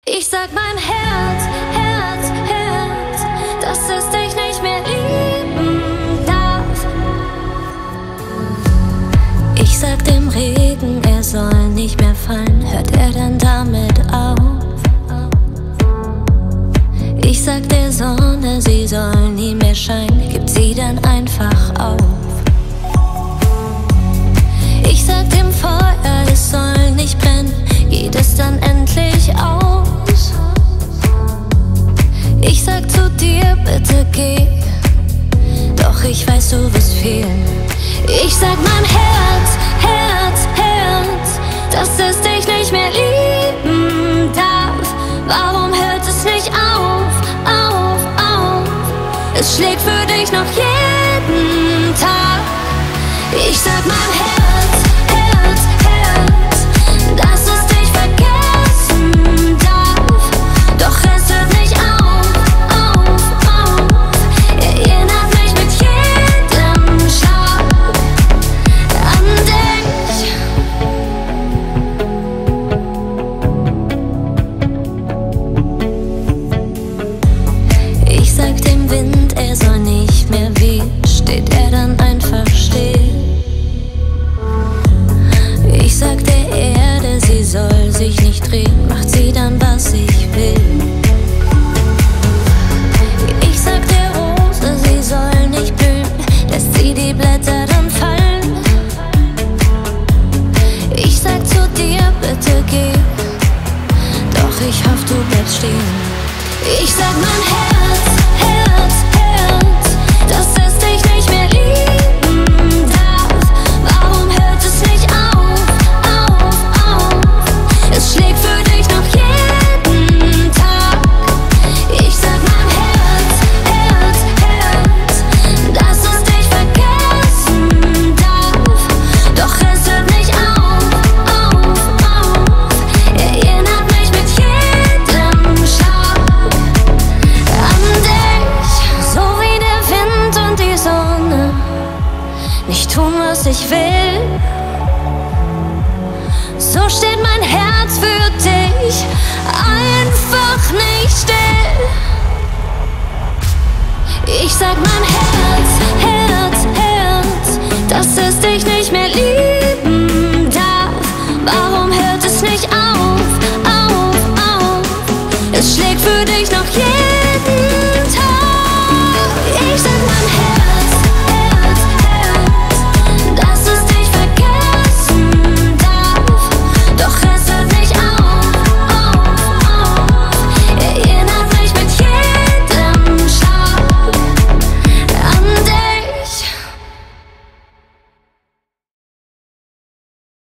Ich sag mein Herz, Herz, Herz, dass es dich nicht mehr lieben darf. Ich sag dem Regen, er soll nicht mehr fallen, hört er dann damit auf? Ich sag der Sonne, sie soll nie mehr scheinen, gibt sie dann einfach auf. Ich sag dem Feuer, es soll nicht brennen, geht es dann endlich aus? Ich sag zu dir, bitte geh, doch ich weiß, du wirst fehlen. Ich sag mein Herz, Herz, Herz, dass es dich nicht mehr lieben darf. Warum hört es nicht auf, auf, auf? Es schlägt für dich noch jeden Tag. Ich sag mein Herz, Herz, Herz, dass es dich vergessen darf. Doch es hört nicht auf, auf, auf. Erinnert mich mit jedem Schlag an dich. Ich sag dem Wind, er soll nicht mehr wehen, steht er dann einfach still. Ich sag der Erde, sie soll sich nicht drehen, macht sie dann, was ich will. Ich sag der Rose, sie soll nicht blühen, lässt sie die Blätter dann fallen. Ich sag zu dir, bitte geh, doch ich hoffe, du bleibst stehen. Ich sag mein Herz, Herz, Herz, dass es dich nicht mehr lieben darf. Warum hört es nicht auf, auf, auf? Es schlägt für dich noch jeden Tag. Ich sag mein Herz, Herz, Herz, dass es dich vergessen darf. Doch es hört nicht auf, auf, auf. Erinnert mich mit jedem Schlag an dich. So wie der Wind und die Sonne nicht tun, was ich will, so steht mein Herz für dich einfach nicht still. Ich sag mein Herz, Herz, Herz, dass es dich nicht mehr lieben darf. Warum hört es nicht auf, auf, auf? Es schlägt für dich noch jeden